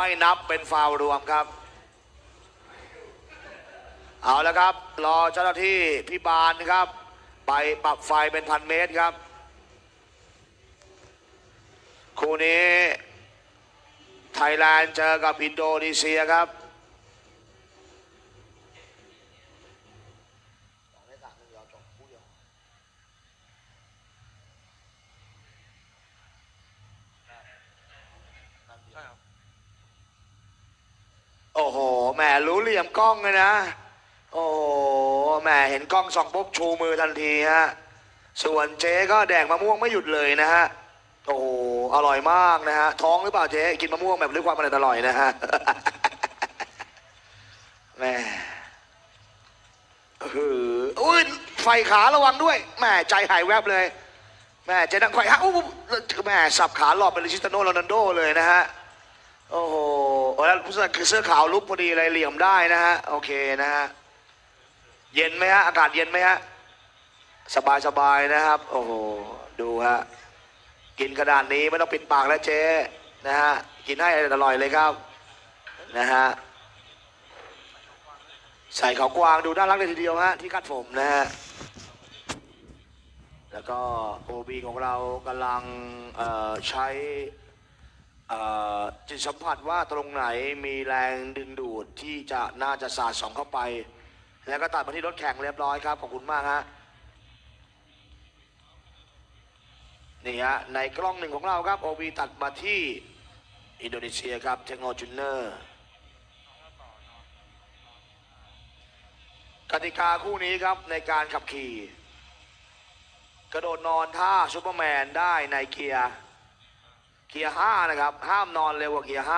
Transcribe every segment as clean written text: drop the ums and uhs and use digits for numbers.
ไม่นับเป็นฟาวล์รวมครับเอาแล้วครับรอเจ้าหน้าที่พิบาลครับไปปรับไฟเป็น1,000 เมตรครับคู่นี้ไทยแลนด์เจอกับอินโดนีเซียครับโอ้โหแหมรู้เหลี่ยมกล้องเลยนะโอ้โหแหมเห็นกล้องส่องปุ๊บชูมือทันทีฮะส่วนเจ๊ก็แดกมะม่วงไม่หยุดเลยนะฮะโอ้โหอร่อยมากนะฮะท้องหรือเปล่าเจ๊กินมะม่วงแบบด้วยความอร่อยนะฮะแหมอุ้ยไฟขาระวังด้วยแหมใจหายแวบเลยแหมเจ๊ดังไฟฮะอู้แหมสับขาหลอกเป็นคริสเตียโนโรนัลโดเลยนะฮะโอ้โหแล้วผู้ชายคือเสื้อขาวลุกพอดีเลยเหลี่ยมได้นะฮะโอเคนะฮะเย็นไหมฮะอากาศเย็นไหมฮะสบายนะครับโอ้โหดูฮะกินขนาดนี้ไม่ต้องปิดปากแล้วเจ๊นะฮะกินให้อร่อยเลยครับนะฮะใส่เขากวางดูน่ารักเลยทีเดียวฮะที่คัดผมนะฮะแล้วก็โอบีของเรากำลังใช้จิตสัมผัสว่าตรงไหนมีแรงดึงดูดที่จะน่าจะสาดส่องเข้าไปแล้วก็ตัดมาที่รถแข่งเรียบร้อยครับขอบคุณมากฮะนี่ฮะในกล้องหนึ่งของเราครับโอบีตัดมาที่อินโดนีเซียครับเทคโนจูเนอร์กติกาคู่นี้ครับในการขับขี่กระโดดนอนท่าซูเปอร์แมนได้ในเกียร์5นะครับห้ามนอนเร็วกว่าเกียร์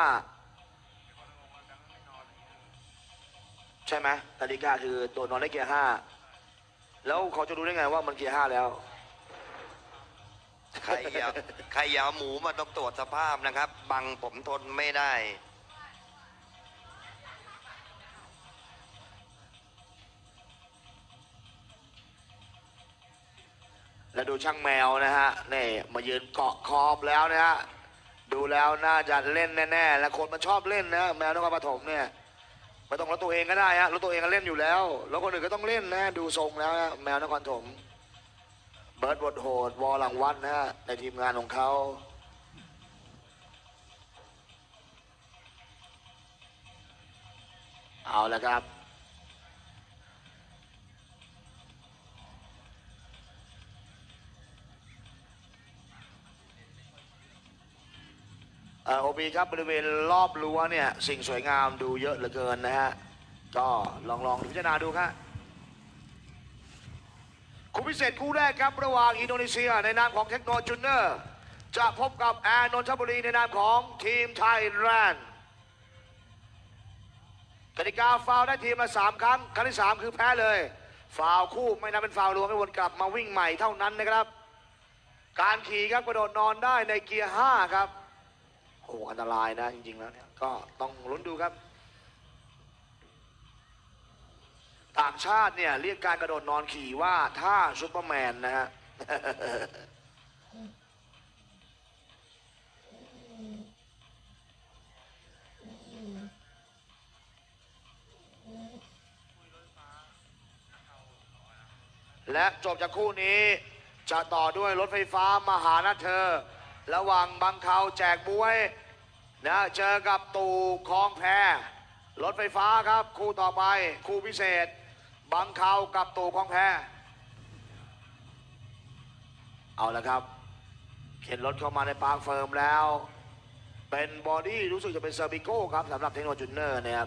5ใช่ไหมกติกาคือโดดนอนได้เกียร์5แล้วเขาจะรู้ได้ไงว่ามันเกียร์5แล้วใครอย่าหมูมาต้องตรวจสภาพนะครับบังผมทนไม่ได้แล้วดูช่างแมวนะฮะนี่มายืนเกาะขอบแล้วนะฮะดูแล้วน่าจะเล่นแน่ๆและคนมันชอบเล่นนะแมวนครปฐมเนี่ยไม่ต้องรถตัวเองก็ได้ฮะรถตัวเองก็เล่นอยู่แล้วแล้วคนอื่นก็ต้องเล่นนะดูทรงแล้วนะแมวนครปฐมเบิร์ดบดโหดวอหลังวัดนะฮะในทีมงานของเขาเอาละครับโอบีครับบริเวณรอบรั้วเนี่ยสิ่งสวยงามดูเยอะเหลือเกินนะฮะก็ลองพิจารณาดูครับคู่พิเศษคู่แรกครับระหว่างอินโดนีเซียในนามของเทคโนจูเนอร์จะพบกับแอนนนทบุรีในนามของทีมไทยแลนด์กติกาฟาวได้ทีมละ3 ครั้งครั้งที่3คือแพ้เลยฟาวคู่ไม่นับเป็นฟาวรวมให้วนกลับมาวิ่งใหม่เท่านั้นนะครับการขี่ครับกระโดดนอนได้ในเกียร์5ครับโอ้อันตรายนะจริงๆแล้วเนี่ยก็ต้องลุ้นดูครับต่างชาติเนี่ยเรียกการกระโดดนอนขี่ว่าท่าซูเปอร์แมนนะฮะและจบจากคู่นี้จะต่อด้วยรถไฟฟ้ามหานะเธอระหว่างบางเขาแจกบ้วยนะเจอกับตู่คลองแพรถไฟฟ้าครับคู่ต่อไปคู่พิเศษบางเขากับตู่คลองแพเอาละครับเข็นรถเข้ามาในปาร์คเฟิร์มแล้วเป็นบอดี้รู้สึกจะเป็นเซอร์บิโก้ครับสำหรับเทคโนจูเนอร์เนี่ยครับ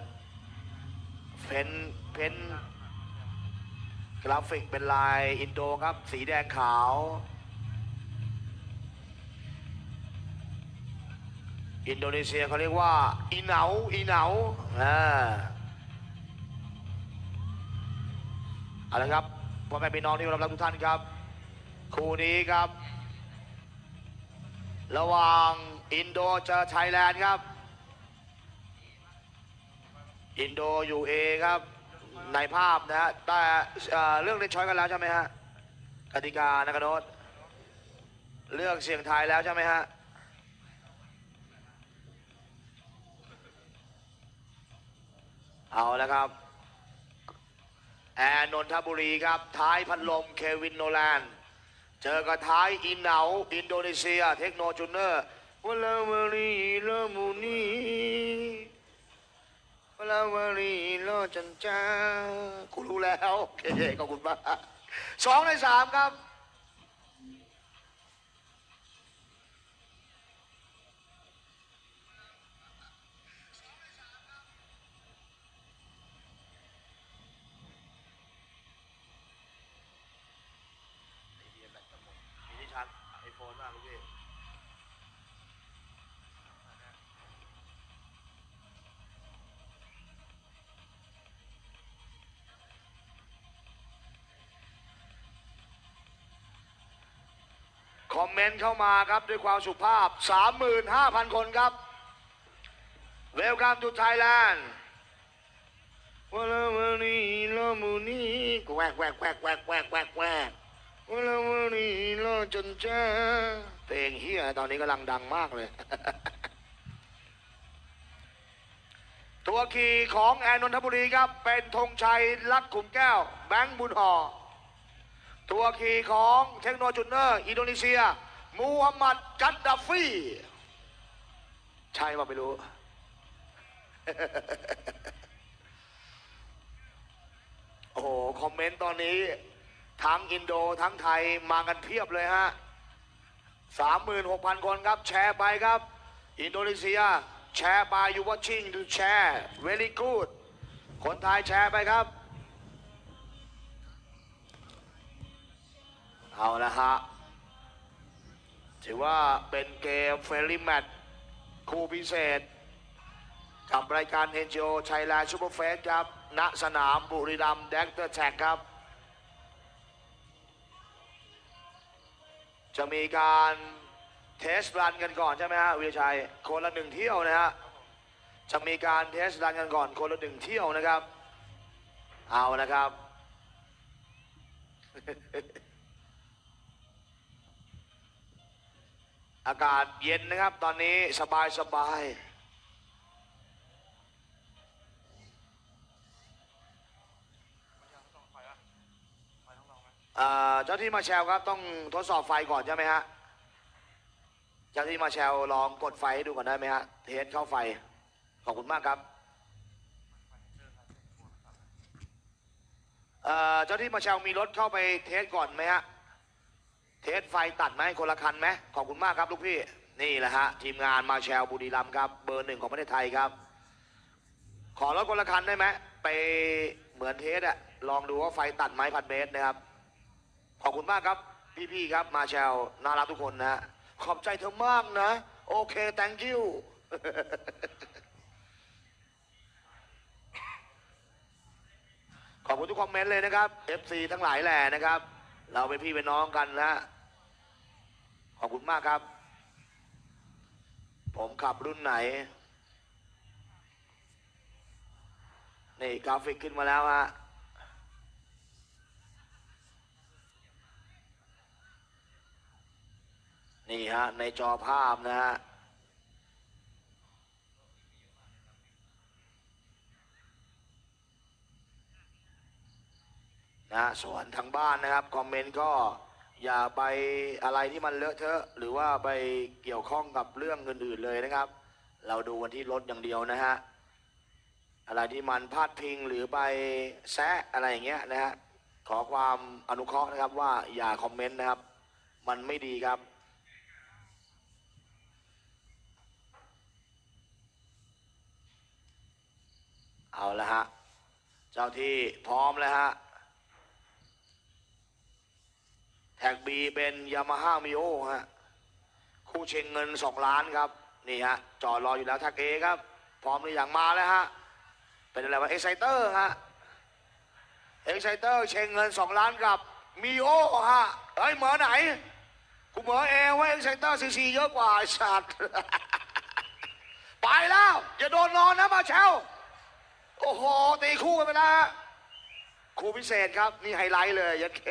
เพนกราฟิกเป็นลายอินโดครับสีแดงขาวอินโดนีเซียเขาเรียกว่าอีเหนาเอาละครับพ่อแม่พี่น้องที่รับทุกท่านครับคู่นี้ครับระหว่างอินโดเจอไทยแลนด์ครับอินโดอยู่เอครับในภาพนะฮะแต่เรื่องเล่นช้อยกันแล้วใช่ไหมฮะกติกานะครับโน้ตเลือกเสียงไทยแล้วใช่ไหมฮะเอาแล้วครับแอร์นนทบุรีครับท้ายพัดลมเควินโนแลนเจอกับท้ายอินเหนาอินโดนีเซียเทคโนจูเนอร์วลาวารีลามูนีวลาวารีลอจันจ้ากูรู้แล้วโอเคขอบคุณมาก2 ใน 3ครับมีที่ชาร์จไอโฟนมากลูกพี่คอมเมนต์เข้ามาครับด้วยความสุภาพ 35,000 คนครับ Welcome to Thailand วลาวารีลามูนีแวกแวกแวกแวกแวกแวกแวกวลาวารีลอจันจ้าเพลงเฮียตอนนี้กำลังดังมากเลย ตัวขี่ของแอนนทบุรีครับเป็นธงชัยลักขุมแก้วแบงค์บุญห่อตัวขี่ของเทคโนจูเนอร์อินโดนีเซียมูฮัมหมัดกัดดาฟีใช่ป่ะไม่รู้ โอ้โหคอมเมนต์ตอนนี้ทั้งอินโดทั้งไทยมากันเพียบเลยฮะ 36,000 คนครับแชร์ไปครับอินโดนีเซียแชร์ไป you watching to share very good คนไทยแชร์ไปครับเอาละฮะถือว่าเป็นเกมเฟรนลี่แมตช์คู่พิเศษกับรายการ NGO Thailand Super Fest ครับณสนามบุรีรัมย์แดกเตอร์แท็กครับจะมีการเทสรันกันก่อนใช่ไหมฮะวิชัยคนละ1 เที่ยวนะฮะจะมีการเทสรันกันก่อนคนละ1 เที่ยวนะครับเอานะครับ อากาศเย็นนะครับตอนนี้สบายสบายเจ้าที่มาแชลครับต้องทดสอบไฟก่อนใช่ไหมฮะเจ้าที่มาแชลลองกดไฟให้ดูก่อนได้ไหมฮะเทสเข้าไฟขอบคุณมากครับเจ้าที่มาแชลมีรถเข้าไปเทสก่อนไหมฮะเทสไฟตัดไหมคนละคันไหมขอบคุณมากครับลูกพี่นี่แหละฮะทีมงานมาแชลบุรีรัมย์ครับเบอร์ 1ของประเทศไทยครับขอรถคนละคันได้ไหมไปเหมือนเทสอะลองดูว่าไฟตัดไหม1,000 เมตรนะครับขอบคุณมากครับพี่ๆครับมาแชลน่ารักทุกคนนะขอบใจเธอมากนะโอเค thank you ขอบคุณทุกคอมเมนต์เลยนะครับ FC ทั้งหลายแหล่นะครับเราเป็นพี่เป็นน้องกันนะขอบคุณมากครับผมขับรุ่นไหนนี่กราฟิกขึ้นมาแล้วฮะนี่ฮะในจอภาพนะฮะส่วนทางบ้านนะครับคอมเมนต์ก็อย่าไปอะไรที่มันเลอะเทอะหรือว่าไปเกี่ยวข้องกับเรื่องอื่นๆเลยนะครับเราดูกันที่รถอย่างเดียวนะฮะอะไรที่มันพาดพิงหรือไปแซะอะไรอย่างเงี้ยนะฮะขอความอนุเคราะห์นะครับว่าอย่าคอมเมนต์นะครับมันไม่ดีครับเอาละฮะเจ้าที่พร้อมแล้วฮะแท็กบีเป็นยามาฮ่ามิโอฮะคู่เชงเงิน2 ล้านครับนี่ฮะจอดรออยู่แล้วแท็กเอครับพร้อมหรือยังมาแล้วฮะเป็นอะไรวะเอ็กไซเตอร์ฮะเอ็กไซเตอร์เชงเงิน2 ล้านกับมิโอฮะเฮ้ยเหมือไหนกูเหมือเอว่าเอ็กไซเตอร์ซีเยอะกว่าไอ้สัตว์ ไปแล้วอย่าโดนนอนนะมาเชลโอ้โหตีคู่กันไปแล้วคู่พิเศษครับนี่ไฮไลท์เลยยัดเค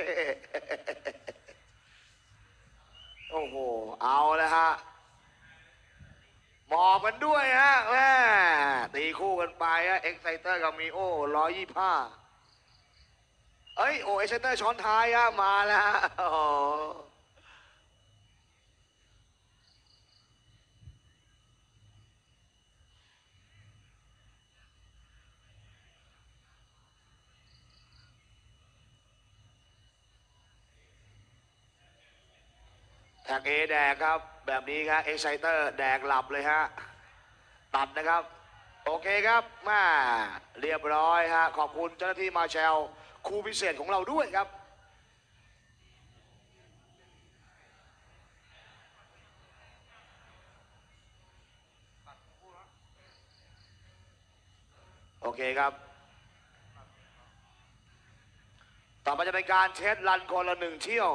โอ้โหเอาแล้วฮะหมอบกันด้วยฮะแม่ตีคู่กันไปอะเอ็กไซเตอร์กับมีโอ125เอ้ยโอเอ็กไซเตอร์ช้อนท้ายอะมาแล้วฮะอ๋อแท็กเอแดกครับแบบนี้ครับเอ็กไซเตอร์แดกหลับเลยฮะตัดนะครับโอเคครับมาเรียบร้อยฮะขอบคุณเจ้าหน้าที่มาแชลครูพิเศษของเราด้วยครับโอเคครับต่อไปจะเป็นการเทสรันคนละ1 เที่ยว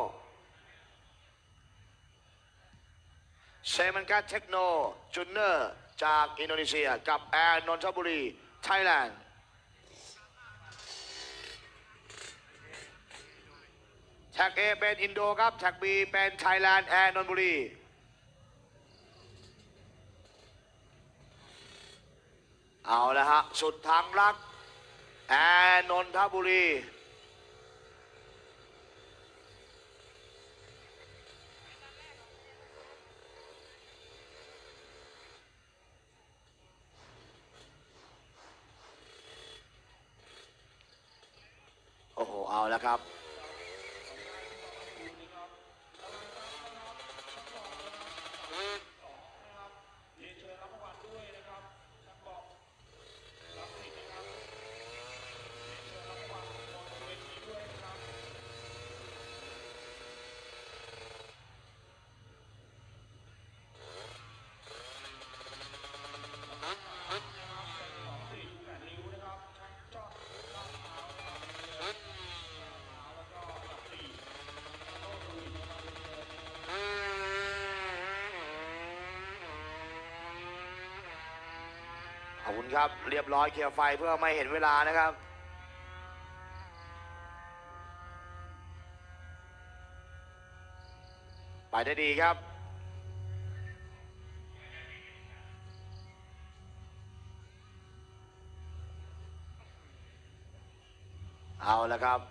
เซมันการเทคโนจูเนอร์จากอินโดนีเซียกับแอร์นนทบุรีไทยแลนด์แท็ก A เป็นอินโดครับแท็ก B เป็นไทยแลนด์แอร์นนทบุรีเอาละฮะสุดทางรักแอร์นนทบุรีโอ้โหเอาแล้วครับขอบคุณครับเรียบร้อยเคลียร์ไฟเพื่อไม่เห็นเวลานะครับไปได้ดีครับเอาละครับ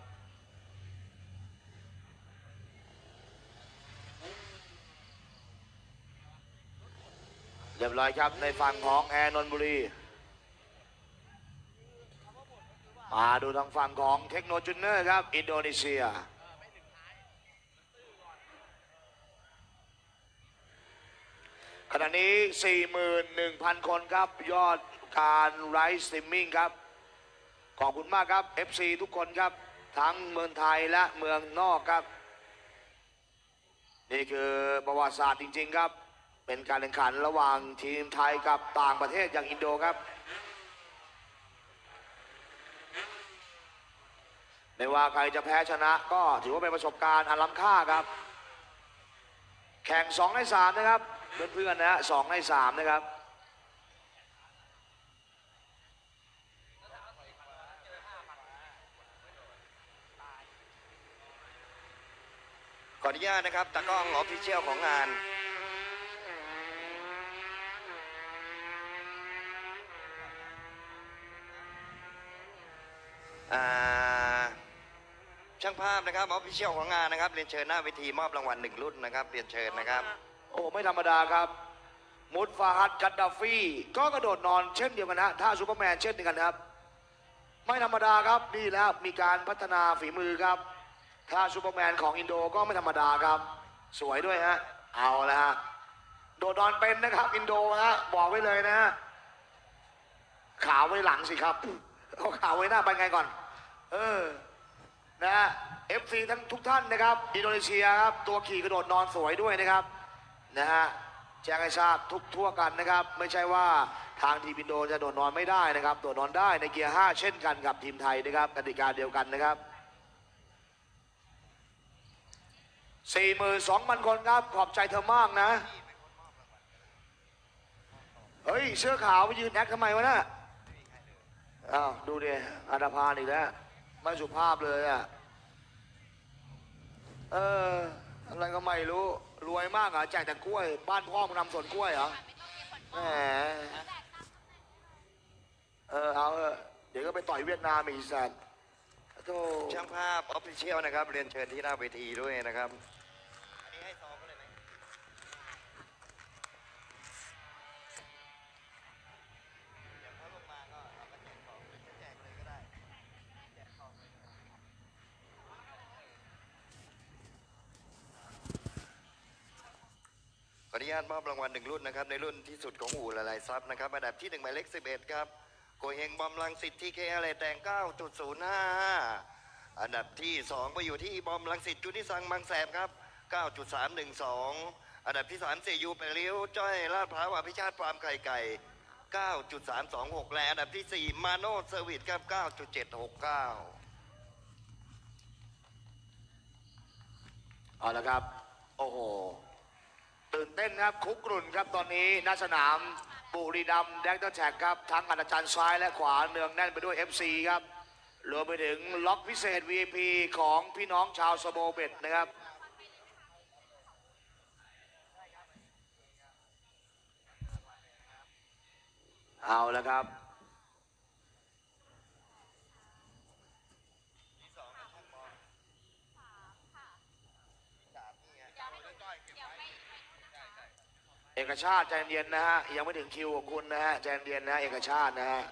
เรียบร้อยครับในฝั่งของแอร์นนทบุรีมาดูทางฝั่งของเทคโนจูเนอร์ครับอินโดนีเซียขณะนี้ 41,000 คนครับยอดการไลฟ์สตรีมมิ่งครับขอบคุณมากครับ FC ทุกคนครับทั้งเมืองไทยและเมืองนอกครับนี่คือประวัติศาสตร์จริงๆครับเป็นการแข่งขันระหว่างทีมไทยกับต่างประเทศอย่างอินโดครับไม่ว่าใครจะแพ้ชนะก็ถือว่าเป็นประสบการณ์อันล้ำค่าครับแข่ง2 ใน 3นะครับเพื่อนๆนะ2 ใน 3นะครับขออนุญาตนะครับตากล้องออฟฟิเชียลของงานช่างภาพนะครับออฟฟิเชียลของงานนะครับเรียนเชิญหน้าเวทีมอบรางวัล1 รุ่นนะครับเรียนเชิญนะครับโอ้ไม่ธรรมดาครับมุตฟาฮัดกัดดาฟีก็กระโดดนอนเช่นเดียวกันนะท่าซูเปอร์แมนเช่นเดียวกันครับไม่ธรรมดาครับนี่แล้วมีการพัฒนาฝีมือครับท่าซูเปอร์แมนของอินโดก็ไม่ธรรมดาครับสวยด้วยฮะเอาละฮะโดดนอนเป็นนะครับอินโดฮะบอกไว้เลยนะฮะขาไว้หลังสิครับเอาขาไว้หน้าไปไงก่อนนะฮะ FC ทั้งทุกท่านนะครับอินโดนีเซียครับตัวขี่กระโดดนอนสวยด้วยนะครับนะฮะแจ้งให้ทราบทุกทั่วกันนะครับไม่ใช่ว่าทางทีมอินโดจะโดดนอนไม่ได้นะครับโดดนอนได้ในเกียร์5เช่นกันกับทีมไทยนะครับกติกาเดียวกันนะครับ 42,000 คนครับขอบใจเธอมากนะเฮ้ยเสื้อขาวไปยืนแอคทำไมวะน่ะอ้าวดูดิอันดาพานอีกแล้วไม่สุภาพเลยอ่ะอะไรก็ไม่รู้รวยมากเหรอแจกแต่กล้วยบ้านพ่อมึงทำสวนกล้วยเหรอแหมไปต่อยเวียดนามอีกสัตว์โธ่ช่างภาพออฟฟิเชียลนะครับเรียนเชิญที่หน้าเวทีด้วยนะครับอันนี้ให้ซองก็เลยไหมเดี๋ยวเขาลงมาก็เราก็แจกของหรือจะแจกเลยก็ได้แจกของเลยก็ได้ขออนุญาตมอบรางวัล1 รุ่นนะครับในรุ่นที่สุดของอู่ละลายซับนะครับอันดับที่1หมายเลข11ครับโกเฮงบอมลังสิตที่เคอะไรแต่ง 9.05 อันดับที่2ไปอยู่ที่บอมลังสิตจุนิสังบางแสนครับ 9.312 อันดับที่3เซยูไปริ้วจ้อยลาดพร้าวอภิชาติฟาร์มไข่ไก่ 9.326 และอันดับที่4มาโนเซอร์วิสครับ 9.769 เอาละครับโอ้โหตื่นเต้นครับคุกรุ่นครับตอนนี้หน้าสนามบุรีรัมย์แดกเตอร์แท็กครับทั้งอาจารย์ซ้ายและขวาเนืองแน่นไปด้วย FC ครับรวมไปถึงล็อกพิเศษ VIP ของพี่น้องชาวสโมเบ็ดนะครับเอาละครับเอกชาติใจเย็นนะฮะยังไม่ถึงคิวของคุณนะฮะใจเย็นนะเอกชาตินะฮะ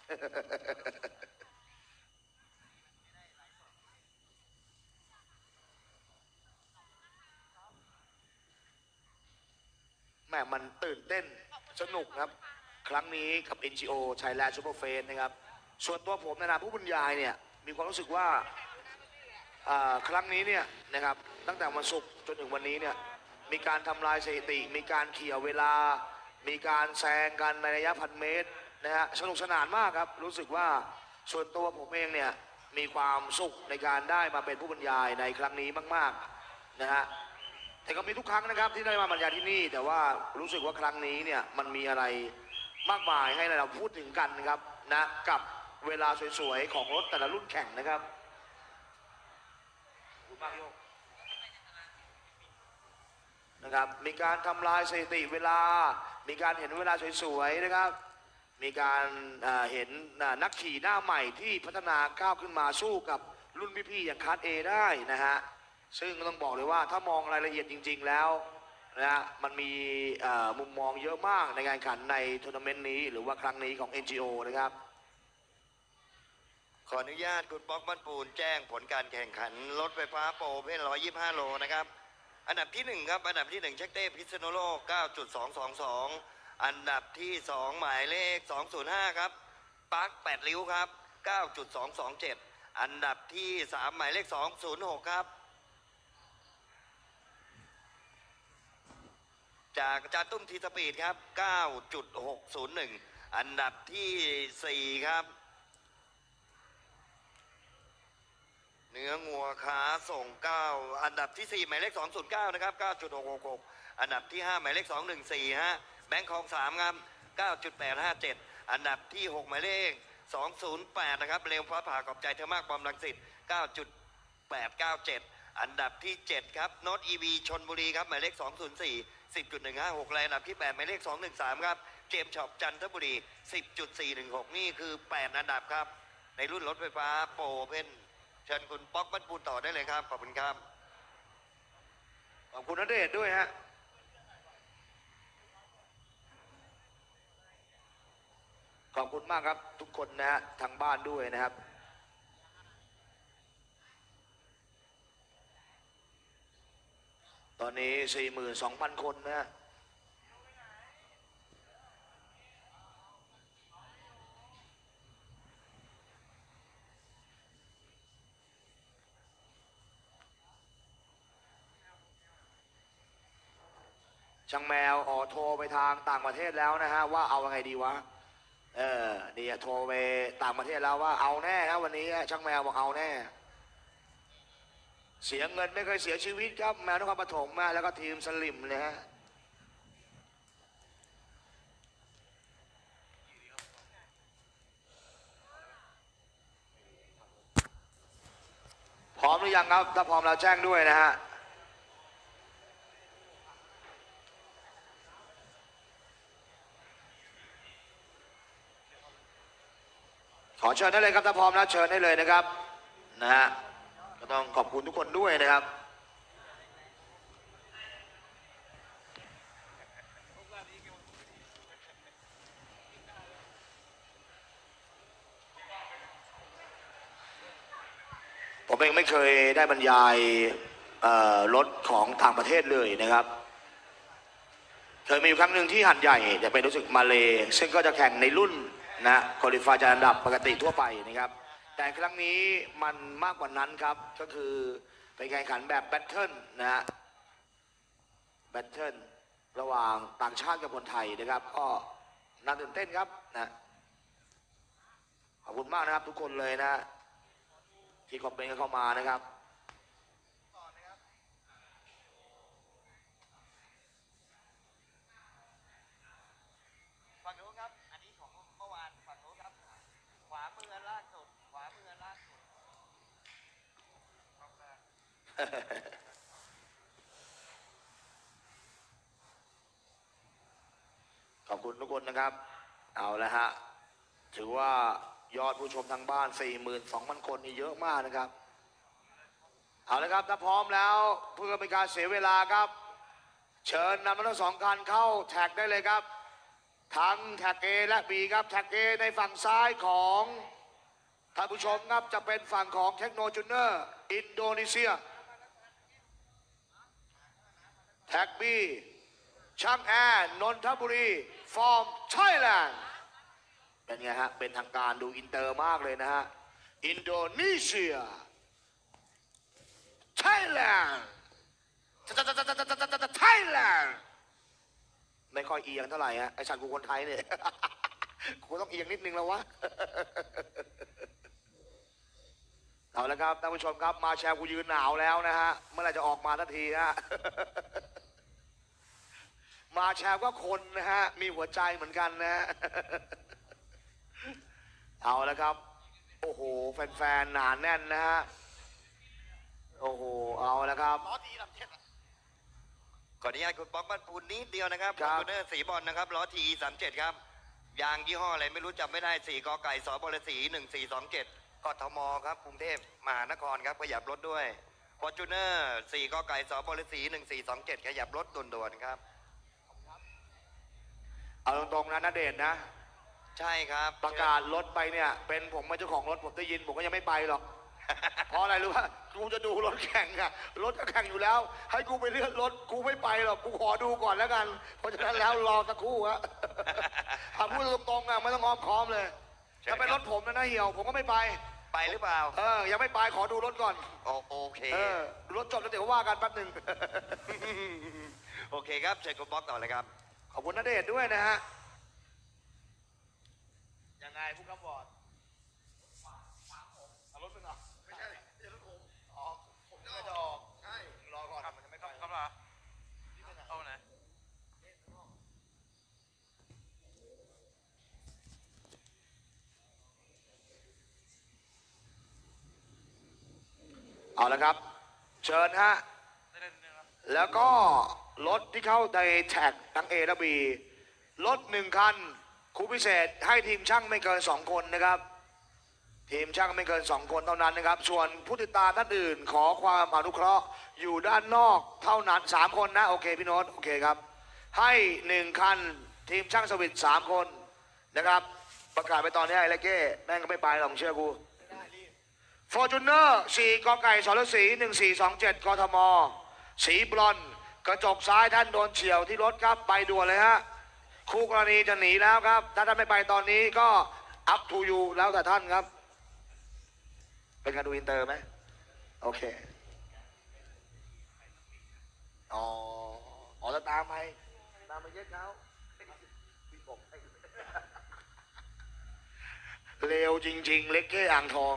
แม่มันตื่นเต้นสนุกครับครั้งนี้กับ NGO Thailand Super Face นะครับส่วนตัวผมในนามผู้บรรยายเนี่ยมีความรู้สึกว่าครั้งนี้เนี่ยนะครับตั้งแต่วันศุกร์จนถึงวันนี้เนี่ยมีการทำลายสถิติมีการเขี่ยเวลามีการแซงกันในระยะ1,000 เมตรนะฮะสนุกสนานมากครับรู้สึกว่าส่วนตัวผมเองเนี่ยมีความสุขในการได้มาเป็นผู้บรรยายในครั้งนี้มากๆนะฮะแต่ก็มีทุกครั้งนะครับที่ได้มาบรรยายที่นี่แต่ว่ารู้สึกว่าครั้งนี้เนี่ยมันมีอะไรมากมายให้เราพูดถึงกันนะครับนะกับเวลาสวยๆของรถแต่ละรุ่นแข่งนะครับนะครับมีการทำลายสถิติเวลามีการเห็นเวลาสวยๆนะครับมีการเห็นนักขี่หน้าใหม่ที่พัฒนาก้าวขึ้นมาสู้กับรุ่นพี่ๆอย่างคาร์ดเอได้นะฮะซึ่งต้องบอกเลยว่าถ้ามองรายละเอียดจริงๆแล้วนะฮะมันมีมุมมองเยอะมากในการแข่งขันในทัวร์นาเมนต์นี้หรือว่าครั้งนี้ของ NGO นะครับขออนุญาตคุณป๊อกบ้านปูนแจ้งผลการแข่งขันรถไฟฟ้าโปรเพน125 โลนะครับอันดับที่1ครับอันดับที่1เช็คเต้พิษณุโลก 9.222 อันดับที่2หมายเลข205ครับปัก8ริ้วครับ 9.227 อันดับที่3หมายเลข206ครับจากอาจารย์ตุ้มทีสปีดครับ 9.601 อันดับที่4ครับเนื้องัวขาส่ง9อันดับที่4หมายเลข209นะครับ 9.666 อันดับที่5หมายเลข214ฮะแบงค์คลอง3ครับ 9.857 อันดับที่6หมายเลข208นะครับเร็วฟ้าผ่าขอบใจเธอมากบอมรังสิต 9.897 อันดับที่7ครับโนตอีวีชนบุรีครับหมายเลข204 10.156และอันดับที่8หมายเลข213ครับเจมช็อปจันทบุรี 10.416 นี่คือ8อันดับครับในรุ่นรถไฟฟ้าโปรเพนเชิญคุณป๊อกบ้านปูนต่อได้เลยครับขอบคุณครับขอบคุณณเดชน์ด้วยฮะขอบคุณมากครับทุกคนนะฮะทางบ้านด้วยนะครับตอนนี้ 42,000 คนนะฮะช่างแมวโทรไปทางต่างประเทศแล้วนะฮะว่าเอาไงดีวะนี่โทรไปต่างประเทศแล้วว่าเอาแน่ครับวันนี้ช่างแมวบอกเอาแน่เสียเงินไม่เคยเสียชีวิตครับแมวนครปฐมมาแล้วก็ทีมสลิมเลยฮะพร้อมหรือยังครับถ้าพร้อมเราแจ้งด้วยนะฮะขอเชิญได้เลยครับถ้าพร้อมแล้วเชิญได้เลยนะครับนะฮะก็ต้องขอบคุณทุกคนด้วยนะครับผมเองไม่เคยได้บรรยายรถของต่างประเทศเลยนะครับเคยมีอยู่ครั้งหนึ่งที่หัดใหญ่จะเป็นรู้สึกมาเลซึ่งก็จะแข่งในรุ่นนะคอลิฟายจากอันดับปกติทั่วไปนะครับแต่ครั้งนี้มันมากกว่านั้นครับก็คือเป็นการแข่งขันแบบแบทเทิลนะฮะแบทเทิลระหว่างต่างชาติกับคนไทยนะครับก็น่าตื่นเต้นครับนะขอบคุณมากนะครับทุกคนเลยนะที่คอมเมนต์เข้ามานะครับฝั่งนู้นครับอันนี้ของเมื่อวานฝั่งนู้นครับขวามือล่างสุดขวามือล่างสุดขอบคุณทุกคนนะครับเอาละฮะถือว่ายอดผู้ชมทางบ้าน 42,000 คนนี่เยอะมากนะครับเอาละครับถ้าพร้อมแล้วเพื่อเป็นการเสียเวลาครับเชิญนำรถทั้งสองคันเข้าแท็กได้เลยครับทั้งแท็ก A และ B ครับแท็ก A ในฝั่งซ้ายของท่านผู้ชมครับจะเป็นฝั่งของเทคโนจูเนอร์อินโดนีเซียแท็ก B ช่างแอร์นนทบุรีฟอร์มไทยแลนด์เป็นไงฮะเป็นทางการดูอินเตอร์มากเลยนะฮะอินโดนีเซียไทยแลนด์ไทยแลนด์ไม่ค่อยเอียงเท่าไหร่ฮะไอ้ฉันกูคนไทยเนี่ย กูต้องเอียงนิดนึงแล้ววะ เอาละครับท่านผู้ชมครับมาแชร์กูยืนหนาวแล้วนะฮะเมื่อไหร่จะออกมาทันทีฮะ มาแชร์ก็คนนะฮะมีหัวใจเหมือนกันนะฮะ เอาละครับโอ้โหแฟนๆหนาแน่นนะฮะโอ้โหเอาละครับขออนุญาตคุณป๊อกบ้านปูนนิดเดียวนะครับครับฟอร์จูเนอร์สีบอลนะครับล้อที37ครับยางยี่ห้ออะไรไม่รู้จำไม่ได้4กไก่สบลสี1427กทมครับกรุงเทพมหานครครับขยับรถด้วยฟอร์จูเนอร์4กไก่สบลสี1427ขยับรถด่วนๆครับเอาตรงๆนะณเดชน์นะใช่ครับประกาศรถไปเนี่ยเป็นผมเป็นเจ้าของรถผมได้ยินผมก็ยังไม่ไปหรอก เพราะอะไรรู้ป่ะกูจะดูรถแข่งอะรถจะแข่งอยู่แล้ว ให้กูไปเลื่อนรถกูไม่ไปหรอกกูขอดูก่อนแล้วกัน เพราะฉะนั้นแล้วรอสักครู่ฮะ พูดตรงๆอะไม่ต้องอ้อมค้อมเลยถ้าเป็นรถผมนะเหี่ยวผมก็ไม่ไปไปหรือเปล่ายังไม่ไปขอดูรถก่อนโอเครถจบแล้วเดี๋ยวว่ากันแป๊บหนึ่งโอเคครับเชิญคุณป๊อกต่อเลยครับขอบคุณณเดชน์ด้วยนะฮะยังไงผู้กำบอดเอารถมึงเหรอไม่ใช่รถผมอ๋อผมจะออกใช่รอก่อนมันจะไม่ไปครับเหรอเอาไหนเอาละครับเชิญฮะแล้วก็รถที่เข้าในแท็กทั้ง A และ B รถ1 คันคู่พิเศษให้ทีมช่างไม่เกิน2 คนนะครับทีมช่างไม่เกิน2 คนเท่านั้นนะครับส่วนผู้ติดตามท่านอื่นขอความอนุเคราะห์อยู่ด้านนอกเท่านั้น3 คนนะโอเคพี่โน้ตโอเคครับให้1 คันทีมช่างสวิต3 คนนะครับประกาศไปตอนนี้ไอ้เล็กเก้แม่งก็ไม่ไปหรอกเชื่อกูฟอร์จูเนอร์4กไก่สรศรี1427กทมสีบรอนซ์กระจกซ้ายท่านโดนเฉียวที่รถครับไปด่วนเลยฮะคู่กรณีจะหนีแล้วครับถ้าท่านไม่ไปตอนนี้ก็ up to you แล้วแต่ท่านครับเป็นการดูอินเตอร์ไหมโอเคอ๋อจะตามไปเยอะเขาเร็วจริงๆเล็กแค่อ่างทอง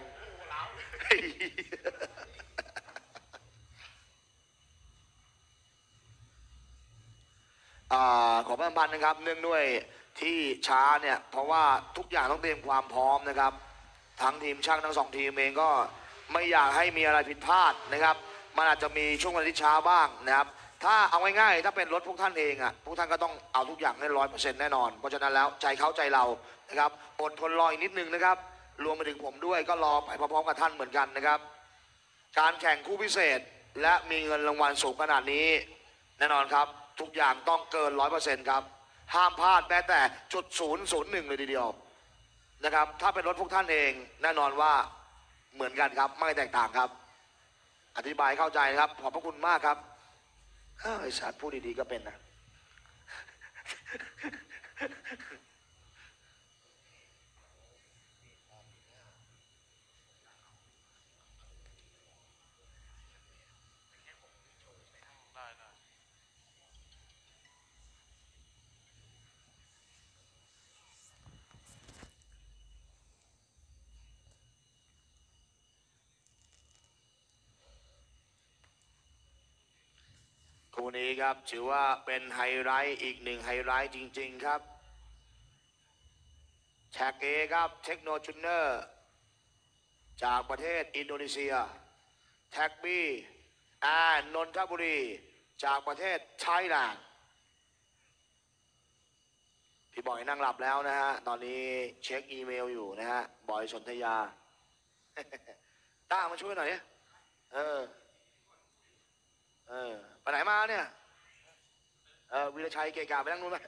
ขอประทานพันนะครับเนื่องด้วยที่ช้าเนี่ยเพราะว่าทุกอย่างต้องเตรียมความพร้อมนะครับทั้งทีมช่างทั้ง2 ทีมเองก็ไม่อยากให้มีอะไรผิดพลาดนะครับมันอาจจะมีช่วงเวลาที่ช้าบ้างนะครับถ้าเอาง่ายๆถ้าเป็นรถพวกท่านเองอ่ะพวกท่านก็ต้องเอาทุกอย่างให้100%แน่นอนเพราะฉะนั้นแล้วใจเขาใจเรานะครับอดทนรออีกนิดนึงนะครับรวมไปถึงผมด้วยก็รอไปพร้อมๆกับท่านเหมือนกันนะครับ การแข่งคู่พิเศษและมีเงินรางวัลสูงขนาดนี้แน่นอนครับทุกอย่างต้องเกิน 100% ครับห้ามพลาดแม้แต่0.001เลยทีเดียวนะครับถ้าเป็นรถพวกท่านเองแน่นอนว่าเหมือนกันครับไม่แตกต่างครับอธิบายเข้าใจนะครับขอบพระคุณมากครับไอ้สัตว์พูดดีๆก็เป็นนะ คู่นี้ครับถือว่าเป็นไฮไลท์อีกหนึ่งไฮไลท์จริงๆครับแท็กเอครับเทคโนจูเนอร์จากประเทศอินโดนีเซียแท็กบีนนทบุรีจากประเทศไทยแลนด์พี่บอยนั่งหลับแล้วนะฮะตอนนี้เช็คอีเมลอยู่นะฮะบอยสนธยา ต้ามาช่วยหน่อยไปไหนมาเนี่ยวีรชัยเกะกะไปนั่งนู้นไหม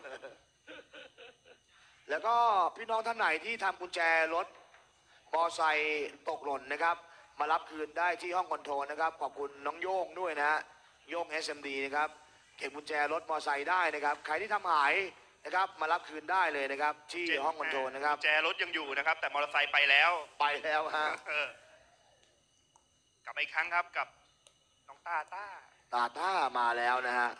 แล้วก็พี่น้องท่านไหนที่ทำกุญแจรถมอไซค์ตกหล่นนะครับมารับคืนได้ที่ห้องคอนโทรลนะครับขอบคุณน้องโย่งด้วยนะฮะโย่ง SMD นะครับเก็บกุญแจรถมอไซค์ได้นะครับใครที่ทำหายนะครับมารับคืนได้เลยนะครับที่ห้องคอนโทรลนะครับกุญแจรถยังอยู่นะครับแต่มอเตอร์ไซค์ไปแล้วไปแล้วฮะกลับมาอีกครั้งครับกับน้องต้ามาแล้วนะฮะ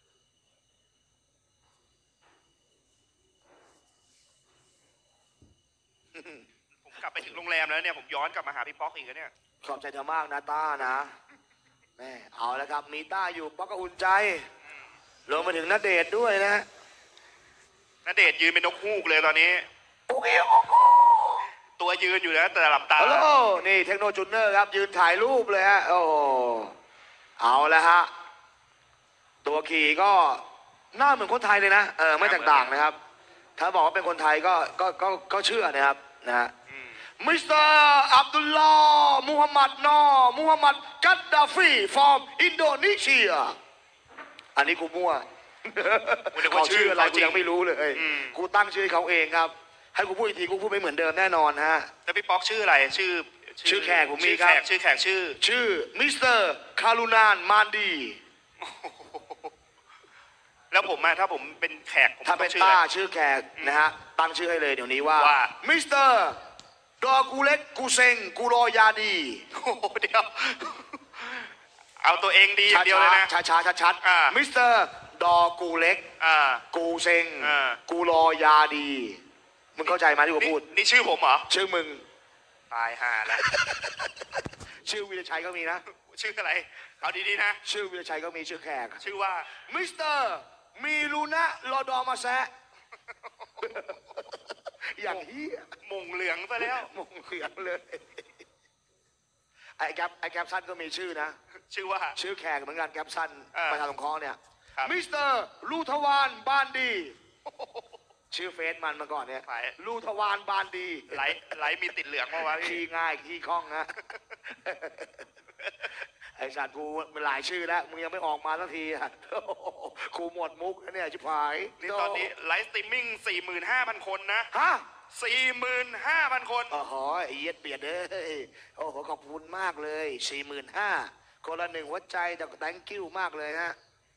ผมกลับไปถึงโรงแรมแล้วเนี่ยผมย้อนกลับมาหาพี่ป๊อกอีกแล้วเนี่ยขอบใจเธอมากนะต้านะแม่เอาแล้วครับมีต้าอยู่ป๊อกก็อุ่นใจลงมาถึงณเดชน์ด้วยนะณเดชน์ยืนเป็นนกฮูกเลยตอนนี้โอเคตัวยืนอยู่นะแต่หลับตาฮัลโหลนี่เทคโนจูเนอร์ครับยืนถ่ายรูปเลยฮะโอ้เอาแล้วฮะตัวขี่ก็หน้าเหมือนคนไทยเลยนะไม่แตกต่างนะครับถ้าบอกว่าเป็นคนไทยก็เชื่อนะครับนะฮะมิสเตอร์อับดุลลอฮ์มูฮัมหมัดกัดดาฟี from อินโดนีเซียอันนี้กูมั่วเขาชื่ออะไรกูยังไม่รู้เลยกูตั้งชื่อเขาเองครับให้กูพูดอีกทีกูพูดไม่เหมือนเดิมแน่นอนฮะแล้วพี่ป๊อกชื่ออะไรชื่อแขกผมมีครับชื่อแขกชื่อมิสเตอร์คารุนานมานดีแล้วผมถ้าผมเป็นแขกถ้าเป็นต้าชื่อแขกนะฮะตั้งชื่อให้เลยเดี๋ยวนี้ว่ามิสเตอร์ดอกูเล็กกูเซงกูรอยาดีโอ้เดี๋ยวเอาตัวเองดีอย่างเดียวเลยนะชัดมิสเตอร์ดอกูเล็กกูเซงกูรอยาดีมึงเข้าใจไหมที่กูพูดนี่ชื่อผมเหรอชื่อมึงตายห่าแล้วชื่อวีรชัยก็มีนะชื่ออะไรเอาดีๆนะชื่อวีรชัยก็มีชื่อแขกชื่อว่ามิสเตอร์มีลูนะลอดอมาแซะอย่างเฮียมงเหลืองซะแล้วมงเหลืองเลยไอ้แกปสั้นก็มีชื่อนะชื่อว่าชื่อแขกเหมือนกันแกปสั้นประชาสงเคราะห์เนี่ยมิสเตอร์ลูทวานบานดีชื่อเฟซมันมาก่อนเนี่ยลูทวานบานดีไลฟ์มีติดเหลืองมาวะขี้ง่ายขี้คล่องฮะไอ้สัตว์กูมันหลายชื่อแล้วมึงยังไม่ออกมาสักทีอ่ะกูหมดมุกเนี่ยชิบหายนี่ตอนนี้ไลฟ์สตรีมมิ่ง 45,000 คนนะฮะ 45,000 คนโอ้โหไอ้เย็ดเบียดเลยโอ้โหขอบคุณมากเลย 45,000 คนละ1หัวใจแต่ thank you มากเลยฮะ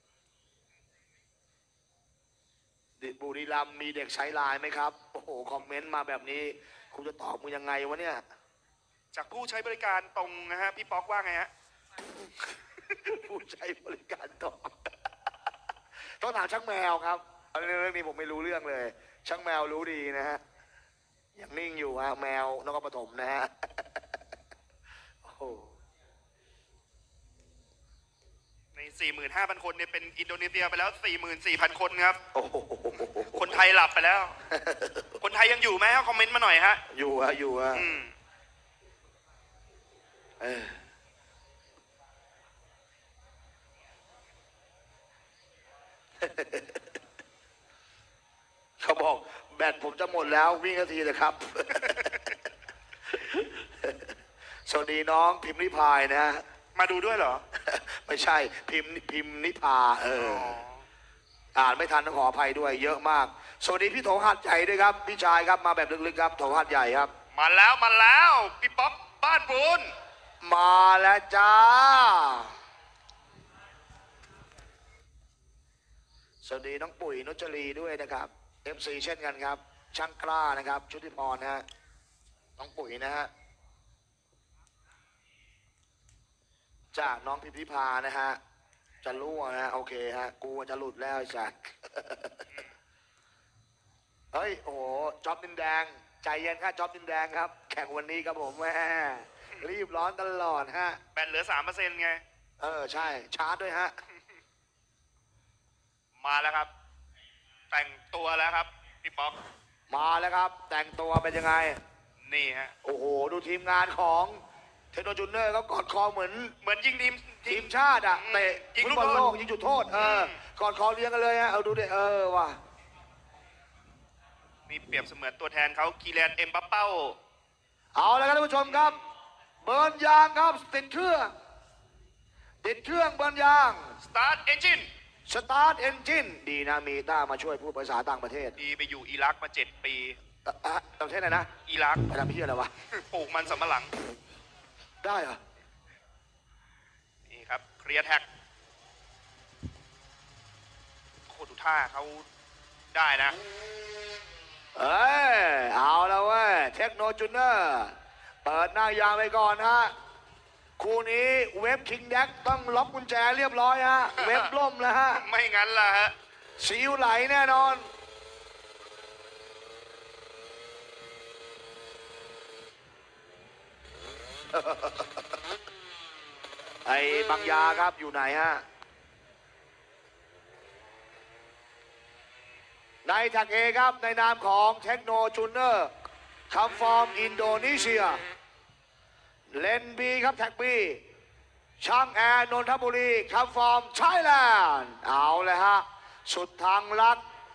บุรีรัมย์มีเด็กใช้ไลน์ไหมครับโอ้โหคอมเมนต์มาแบบนี้คุณจะตอบมึงยังไงวะเนี่ยจากผู้ใช้บริการตรงนะฮะพี่ป๊อกว่าไงฮะผู้ใช้บริการตรงต้องถามช่างแมวครับเรื่องนี้ผมไม่รู้เรื่องเลยช่างแมวรู้ดีนะฮะยังนิ่งอยู่ฮะแมวนครปฐมนะฮะโอ้โหใน 45,000 คนเนี่ยเป็นอินโดนีเซียไปแล้ว 44,000 คนครับคนไทยหลับไปแล้วคนไทยยังอยู่ไหมคอมเมนต์มาหน่อยฮะอยู่ฮะเขาบอกแบตผมจะหมดแล้ววิ่งนาทีเลยครับสวัสดีน้องพิมพ์นิพายนะฮะมาดูด้วยเหรอไม่ใช่พิมพ์นิพาอ่านไม่ทันต้องขออภัยด้วยเยอะมากสวัสดีพี่โถหัดใหญ่ด้วยครับพี่ชายครับมาแบบลึกๆครับโถหัดใหญ่ครับมาแล้วพี่ป๊อกบ้านปูนมาแล้วจ้าสวัสดีน้องปุ๋ยนุชจรีด้วยนะครับ FC เช่นกันครับช่างกล้านะครับชุติพรนะฮะน้องปุ๋ยนะฮะจากน้องพิมพิพานะฮะจะรั่วนะโอเคฮะกูจะหลุดแล้วจาก เฮ้ยโอ้โหจ๊อบดินแดงใจเย็นครับจ๊อบดินแดงครับ แข่งวันนี้ครับผมแม่รีบร้อนตลอดฮะแบตเหลือ 3%ไงใช่ชาร์จด้วยฮะมาแล้วครับ แต่งตัวแล้วครับพี่ป๊อกมาแล้วครับ แต่งตัวเป็นยังไงนี่ฮะโอ้โห ดูทีมงานของเทคโนจูเนอร์เขากอดคอเหมือนยิงทีมชาติอะเตะยิงฟุลูตกบอลโทษโลกยิงจุดโทษกอดคอเลี้ยงกันเลยฮะเอาดูดิว่ะนี่เปรียบเสมือนตัวแทนเขาคีแลนเอ็มบัปเป้าเอาละครับท่านผู้ชมครับ เบิร์นยางครับติดเครื่องเบิร์นยาง Start Engine สตาร์ทเอนจินดีนะมีต้ามาช่วยพูดภาษาต่างประเทศดีไปอยู่อิรักมา7 ปีประเทศไหนนะอิรักไปทำพี่อะไรวะปลูกมันสำปะหลังได้เหรอนี่ครับเคลียร์แท็กโคตรดูท่าเขาได้นะเอาแล้วเว้ยเทคโนจูเนอร์เปิดหน้ายางไปก่อนฮะคู่นี้เว็บคิงแดกต้องล็อกกุญแจเรียบร้อยฮะ เว็บล่มแล้วฮะไม่งั้นล่ะฮะซีอิ๊วไหลแน่นอน ไอ้บางยาครับอยู่ไหนฮะ ในแท็กเอครับในนามของเทคโนจูเนอร์คัมฟอร์มอินโดนีเซียเลนบีครับแท็กบีช่างแอร์นนทบุรีคัมฟอร์มไทยแลนด์เอาเลยฮะ สุดทางลัก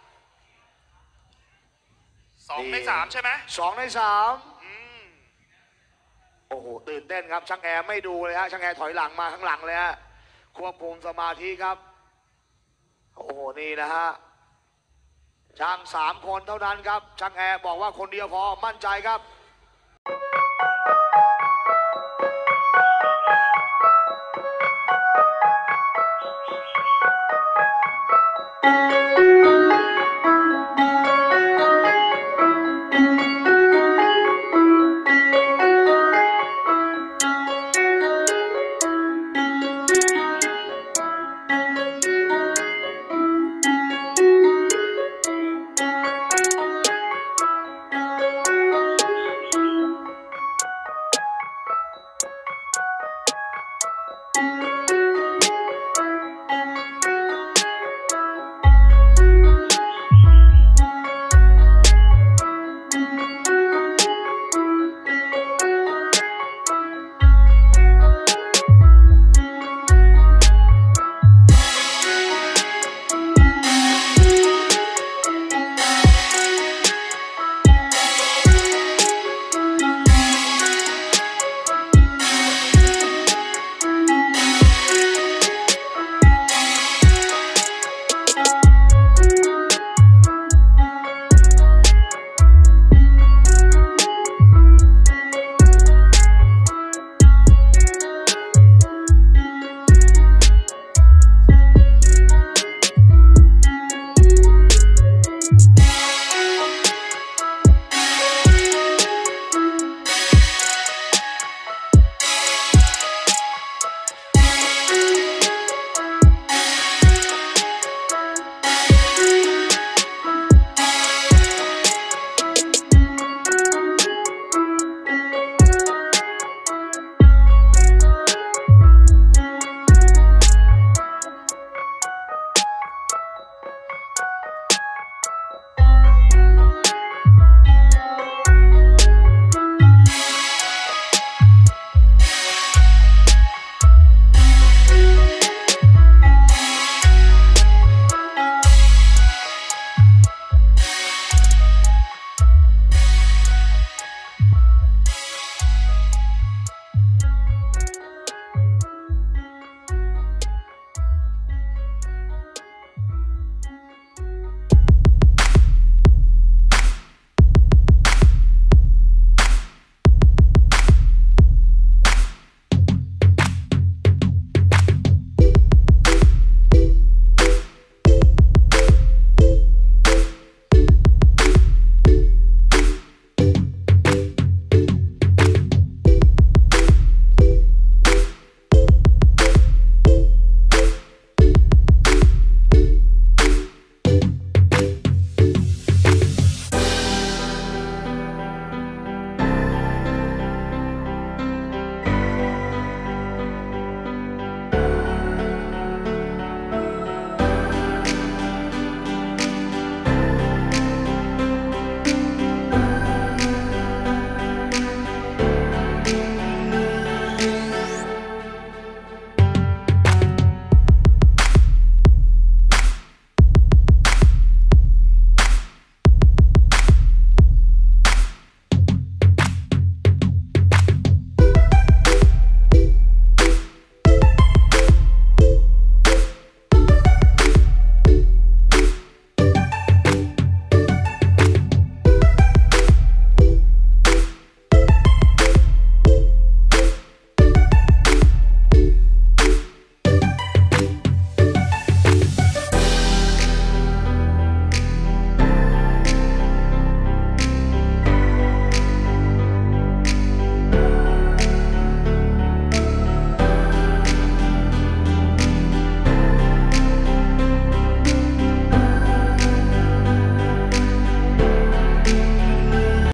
2 ใน 3 ใช่ไหม 2 ใน 3 อืมโอ้โหตื่นเต้นครับช่างแอร์ไม่ดูเลยฮะช่างแอร์ถอยหลังมาข้างหลังเลยฮะควบคุมสมาธิครับโอ้โหนี่นะฮะช่าง3 คนเท่านั้นครับช่างแอร์บอกว่าคนเดียวพอมั่นใจครับ